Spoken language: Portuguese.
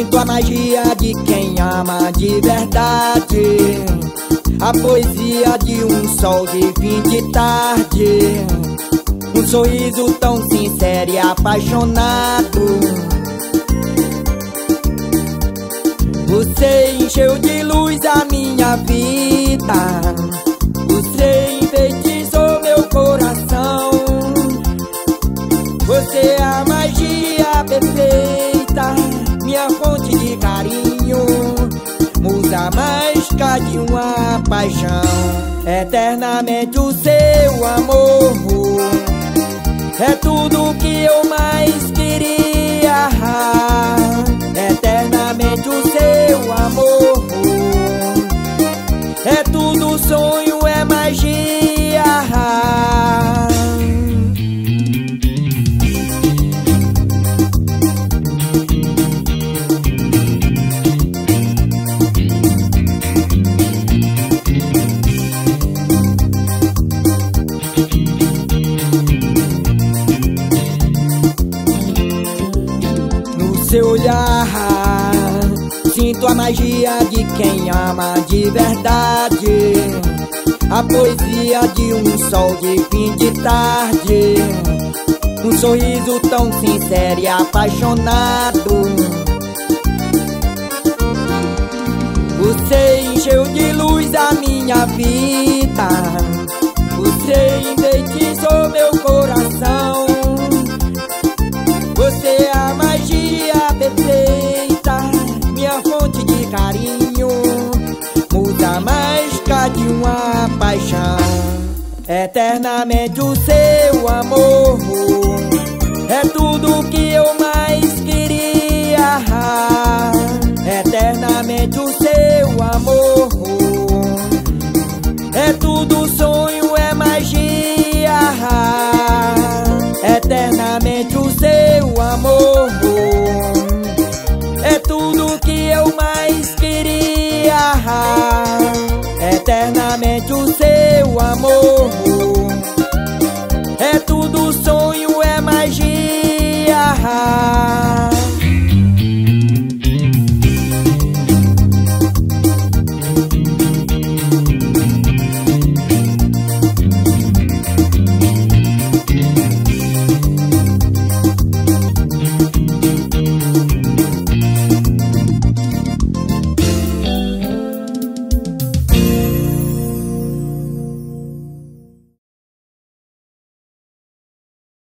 Sinto a magia de quem ama de verdade, a poesia de um sol de fim de tarde, um sorriso tão sincero e apaixonado. Você encheu de luz a minha vida, você enfeitiçou meu coração. Você é a magia perfeita, minha fonte de carinho, musa mágica de uma paixão. Eternamente o seu amor é tudo que eu mais queria. Eternamente o seu amor é tudo sonho, é magia. Seu olhar, sinto a magia de quem ama de verdade, a poesia de um sol de fim de tarde, um sorriso tão sincero e apaixonado. Você encheu de luz a minha vida, você enfeitiçou meu coração. Você é a magia perfeita, minha fonte de carinho, musa mágica de uma paixão. Eternamente o seu amor é tudo que eu mais queria. Eternamente o seu amor é tudo sonho, é magia. Eternamente o seu amor é tudo que eu mais queria. Eternamente o seu amor é tudo sonho, é magia.